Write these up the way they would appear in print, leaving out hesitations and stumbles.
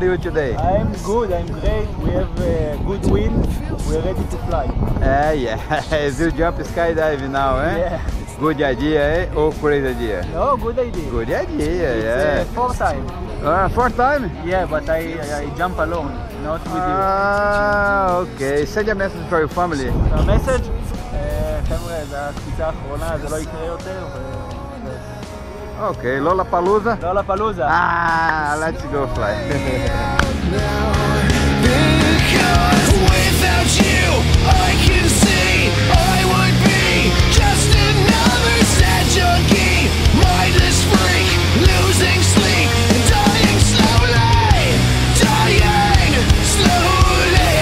are you today? I'm good, I'm great. We have a good wind. We're ready to fly. Yes, you jump skydiving now, eh? Yeah. Good idea, eh? Or crazy idea? No, good idea. Good idea, It's yeah. fourth time. Fourth time? Yeah, but I jump alone, not with you. Ah, okay. Send a message for your family. A message? חבר'ה, זו הקפיצה האחרונה, זה לא יקרה יותר. Okay, Lollapalooza? Lollapalooza. Ah, let's go fly. Because without you, I can see I would be just another sad junkie, mindless freak, losing sleep, dying slowly, dying slowly.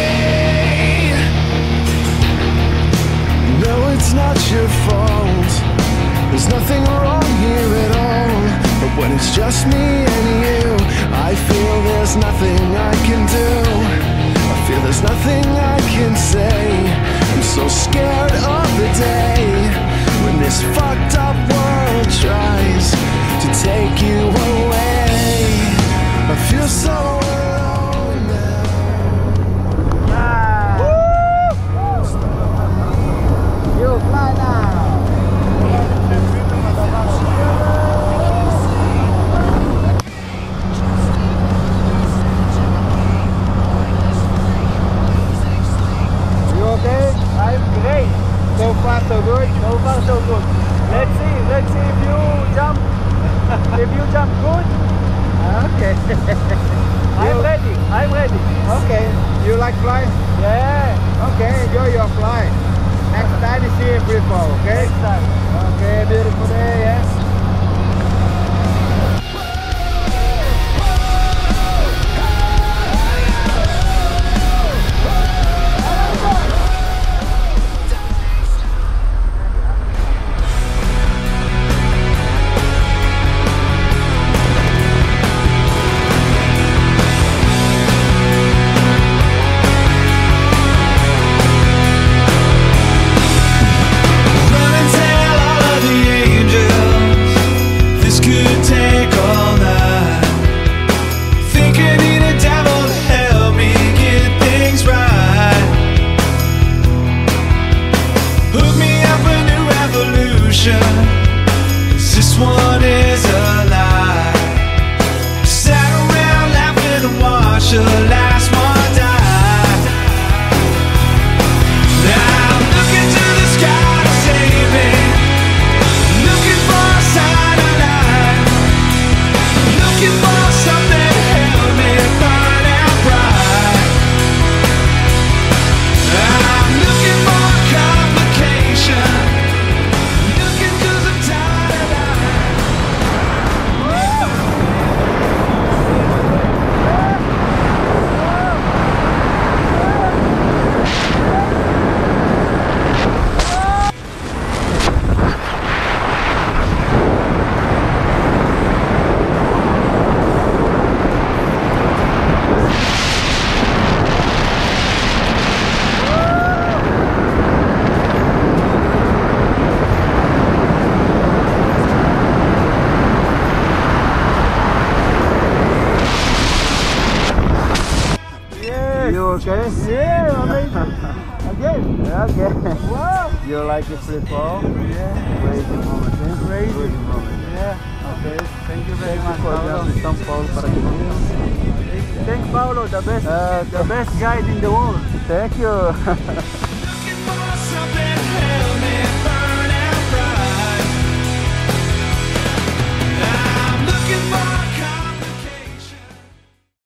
No, it's not your fault. There's nothing wrong here at all. But when it's just me and you, I feel there's nothing I can do. I feel there's nothing I can say. I'm so scared of the day when this fucked up world tries to take you away. I feel so alone now. You fly now. I'm great. So far so good? So far so good. Let's see if you jump. If you jump good, Okay. I'm ready. Okay. You like flying? Yeah. Okay, enjoy your flight. Next time you see a free fall, okay? Next time. Okay, beautiful day, yes? This one is a lie. Sat around laughing and watched the last one die. Now I'm looking to the sky to save me, looking for a sign of life, looking for something to help me find out right. I'm looking for a complication. You okay? Yeah, amazing. Again. Okay. Wow. You like the free fall? Yeah. Crazy moment, eh? Crazy. Crazy moment. Yeah. Okay. Thank you very much, For Paulo. jumping São Paulo Paraquedismo. Thank Paulo, the best guide in the world. Thank you.